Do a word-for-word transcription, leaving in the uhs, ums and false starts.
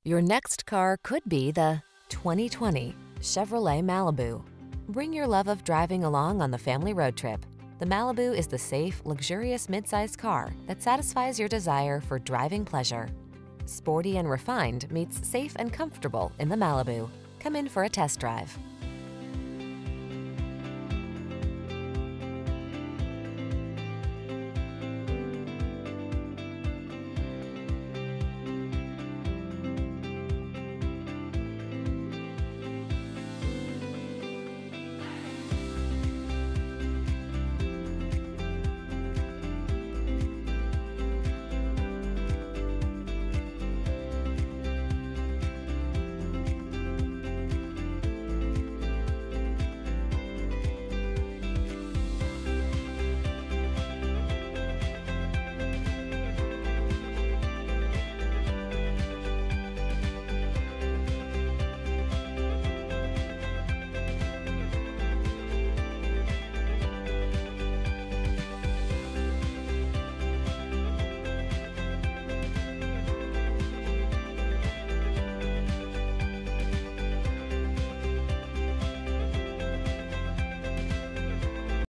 Your next car could be the twenty twenty Chevrolet Malibu. Bring your love of driving along on the family road trip. The Malibu is the safe, luxurious midsize car that satisfies your desire for driving pleasure. Sporty and refined meets safe and comfortable in the Malibu. Come in for a test drive.